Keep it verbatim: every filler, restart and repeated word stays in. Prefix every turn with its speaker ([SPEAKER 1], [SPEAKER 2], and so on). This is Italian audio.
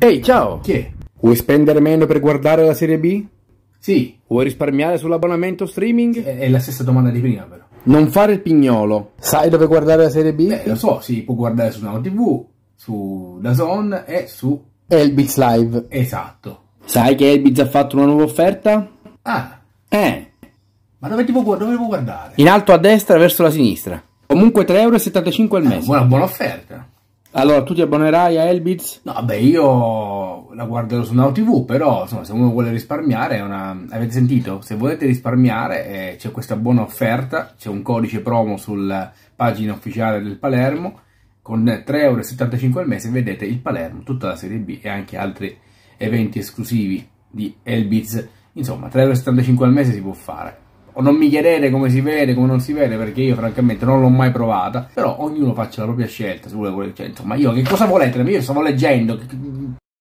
[SPEAKER 1] Ehi, ciao!
[SPEAKER 2] Chi è?
[SPEAKER 1] Vuoi spendere meno per guardare la serie B?
[SPEAKER 2] Sì,
[SPEAKER 1] Vuoi risparmiare sull'abbonamento streaming?
[SPEAKER 2] è, è la stessa domanda di prima però.
[SPEAKER 1] Non fare il pignolo. Sai dove guardare la serie B?
[SPEAKER 2] Beh, lo so, si può guardare su Now T V, su DAZN e su...
[SPEAKER 1] Elbitz Live.
[SPEAKER 2] Esatto.
[SPEAKER 1] Sai che Elbitz ha fatto una nuova offerta?
[SPEAKER 2] Ah,
[SPEAKER 1] Eh,
[SPEAKER 2] ma dove, ti può, dove devo guardare?
[SPEAKER 1] in alto a destra verso la sinistra. Comunque tre euro e settantacinque al
[SPEAKER 2] Eh,
[SPEAKER 1] mese.
[SPEAKER 2] buona, buona offerta.
[SPEAKER 1] Allora, tu ti abbonerai a Elbitz?
[SPEAKER 2] No, beh, io la guarderò su Now T V, però insomma, se uno vuole risparmiare, è una... avete sentito? Se volete risparmiare eh, c'è questa buona offerta, c'è un codice promo sulla pagina ufficiale del Palermo, con tre euro e settantacinque al mese vedete il Palermo, tutta la Serie B e anche altri eventi esclusivi di Elbitz. Insomma, tre euro e settantacinque al mese si può fare. O non mi chiedete come si vede, come non si vede, perché io francamente non l'ho mai provata, però ognuno faccia la propria scelta, se vuole, cioè, insomma, io che cosa volete? Io stavo leggendo...